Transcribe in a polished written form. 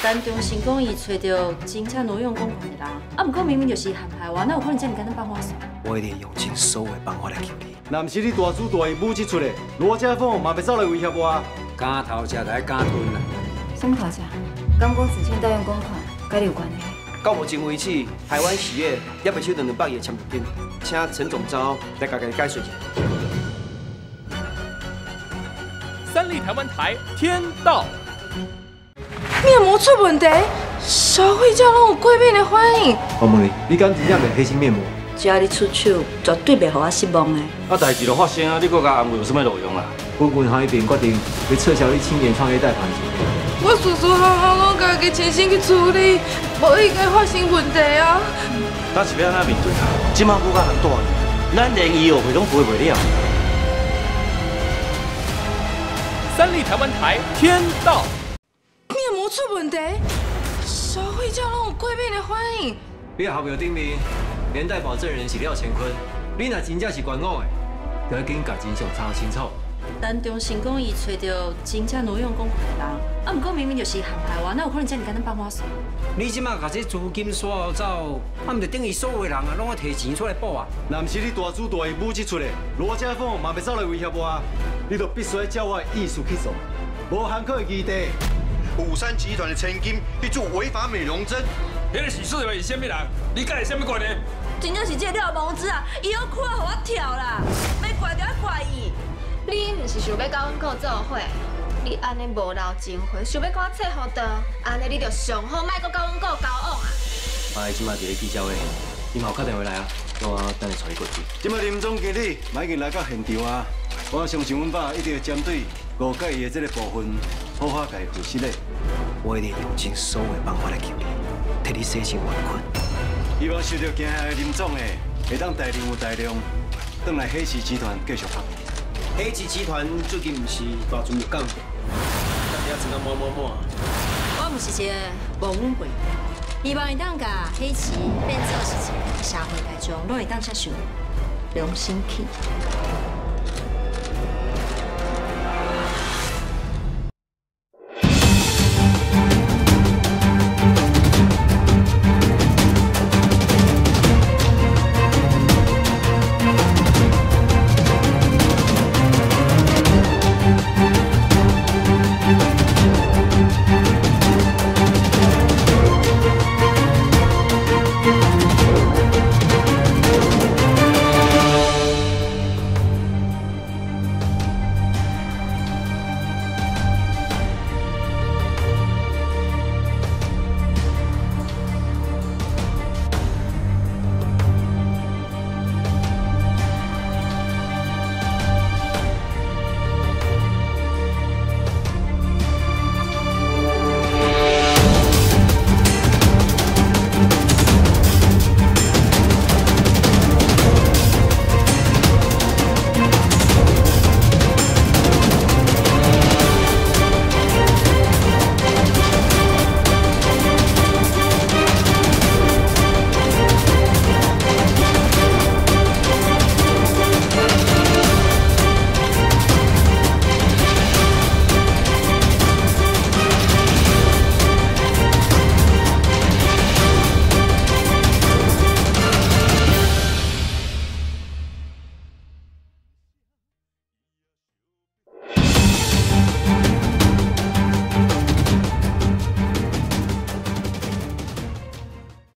陈中信讲伊找到真正挪用公款的人，不过明明就是陷害我，哪有可能这么简单放我走？ 我一定用尽所有的办法来救你。 若不是你大主大义武即出的，罗家凤嘛袂走来威胁我。 敢头吃就爱敢吞啦。 什么头家？刚公子欠盗用公款，跟你有关系？ 到目前为止，台湾实业也未收到200亿的签约金，请陈总召来甲家解释一下。 三立台湾台天道。 面膜出问题，消费者拢有过敏的反应。 我问你，你敢真正卖黑心面膜？ 只要你出手，绝对袂互我失望的。 代志都发生啊，你搁甲安慰有什么路用啦？ 阮银行一边决定要撤销你青年创业贷款。 我舒舒服服拢家己亲身去处理，无应该发生问题啊。 咱是要安怎面对啊？即马骨甲人大，咱连医药费拢赔袂了。 三立台湾台天道。 面膜出问题，消费者拢有过敏的反应。 你的合约顶面连带保证人是廖乾坤，你若真正是关我的，就要紧甲真相查清楚。 陈中信讲伊找到真正挪用公款的人，不过明明就是陷害我，哪有可能这么简单放我走？ 你即马甲这资金刷走，毋就等于所有人啊，拢要摕钱出来补啊？ 若不是你大主大义武即出的，罗家凤嘛袂走来威胁我，你就必须照我的意思去做，无含可的余地。 虎山集团的千金去做违法美容针， 迄个是说的是啥物人？你甲伊啥物关系？ 真正是这廖毛子啊！伊要看互我跳啦，要怪就要怪伊。 你毋是想要甲阮哥做伙？你安尼无留情回，想要甲我切互道，安尼你就上好莫阁甲阮哥交往啊！ 伊即马伫咧记者会，伊嘛有打电话来啊，我等下带伊过去。 即马林总经理嘛已经来到现场啊，我相信阮爸一定会针对误解伊的这个部分，好好甲伊负实的。 我一定用尽所有的办法来救你，替你洗清冤困。 希望受到惊吓的林总的，会当大量有大量，转来黑市集团继续拍。 黑市集团最近毋是大船入港，大家真啊满。 我不是一个无稳贵，希望伊当甲黑市变做是一个社会大众，拢会当接受良心去。